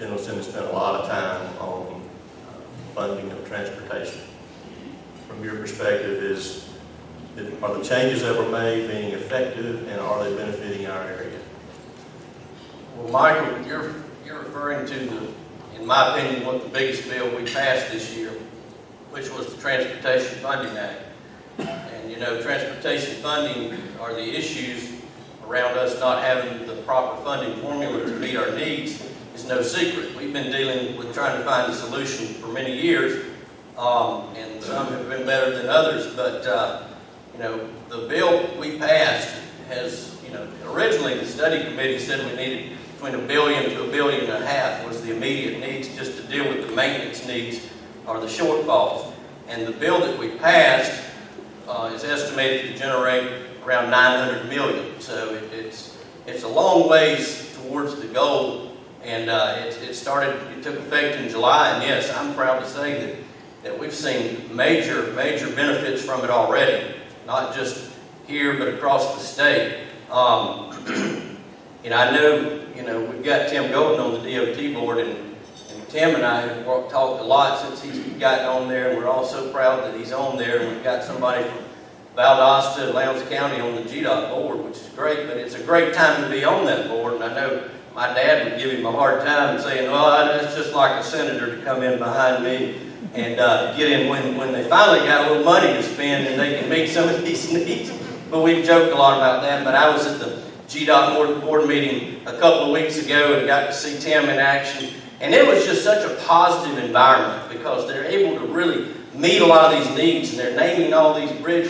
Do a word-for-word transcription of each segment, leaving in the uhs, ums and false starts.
General Assembly spent a lot of time on uh, funding of transportation. From your perspective, is are the changes that were made being effective, and are they benefiting our area? Well, Michael, you're you're referring to the, in my opinion, what the biggest bill we passed this year, which was the Transportation Funding Act. And you know, transportation funding are the issues around us not having the proper funding formula to meet our needs is no secret. We've been dealing with trying to find a solution for many years, um, and some have been better than others. But uh, you know, the bill we passed has, you know, originally the study committee said we needed between a billion to a billion and a half was the immediate needs just to deal with the maintenance needs or the shortfalls. And the bill that we passed uh, is estimated to generate around nine hundred million. So it, it's it's a long ways towards the goal, and uh, it, it started. It took effect in July, and yes, I'm proud to say that that we've seen major major benefits from it already, not just here but across the state. Um, and I know you know we've got Tim Golden on the D O T board, and, and Tim and I have worked, talked a lot since he's gotten on there, and we're all so proud that he's on there. And we've got somebody from Valdosta and Lowndes County on the G DOT board, which is great, but it's a great time to be on that board. And I know my dad would give him a hard time saying, well, it's just like a senator to come in behind me and uh, get in when, when they finally got a little money to spend and they can meet some of these needs. But we've joked a lot about that. But I was at the G DOT board, board meeting a couple of weeks ago and got to see Tim in action. And it was just such a positive environment because they're able to really meet a lot of these needs, and they're naming all these bridge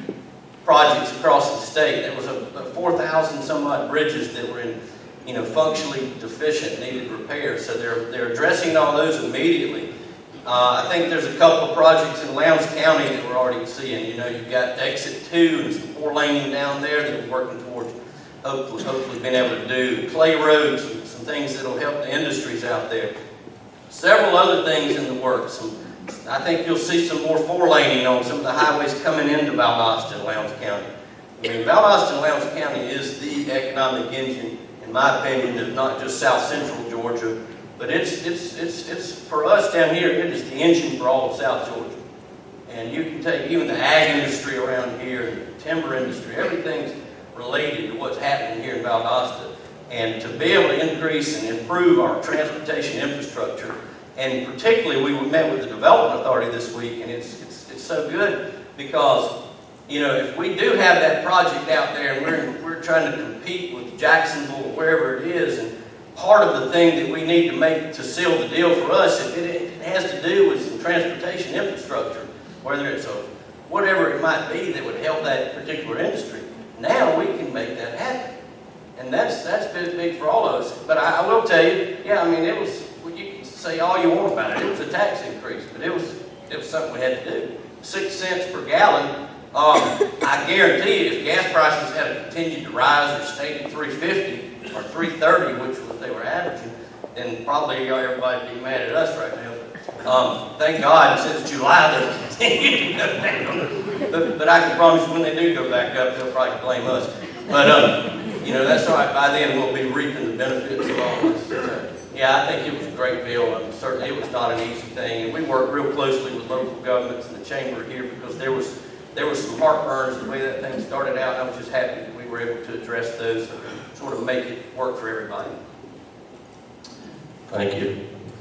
projects across the state. There was a, a four thousand some odd bridges that were in, you know, functionally deficient, needed repair. So they're they're addressing all those immediately. Uh, I think there's a couple of projects in Lowndes County that we're already seeing. You know, you've got exit two and some four laning down there that we're working towards hopefully hopefully being able to do. Clay roads and some things that'll help the industries out there. Several other things in the works. Some, I think you'll see some more four-laning on some of the highways coming into Valdosta and Lowndes County. I mean, Valdosta and Lowndes County is the economic engine, in my opinion, of not just South Central Georgia, but it's it's it's it's for us down here. It is the engine for all of South Georgia. And you can take even the ag industry around here, and the timber industry. Everything's related to what's happening here in Valdosta. And to be able to increase and improve our transportation infrastructure. And particularly, we met with the Development Authority this week, and it's, it's, it's so good because, you know, if we do have that project out there and we're, we're trying to compete with Jacksonville or wherever it is, and part of the thing that we need to make to seal the deal for us, if it, it has to do with some transportation infrastructure, whether it's a, whatever it might be that would help that particular industry, now we can make that happen. And that's, that's been big for all of us. But I, I will tell you, yeah, I mean, it was, say all you want about it. It was a tax increase, but it was it was something we had to do. Six cents per gallon. Um, I guarantee you, if gas prices had continued to rise or stayed at three fifty or three thirty, which was they were averaging, then probably everybody would be mad at us right now. But, um, thank God, since July they'll continue to go down. But, but I can promise you, when they do go back up, they'll probably blame us. But um, you know, that's all right. By then, we'll be reaping the benefits of all this. So, yeah, I think it was a great bill, and certainly it was not an easy thing. And we worked real closely with local governments and the chamber here because there was there was some heartburns the way that thing started out. And I was just happy that we were able to address those and sort of make it work for everybody. Thank you.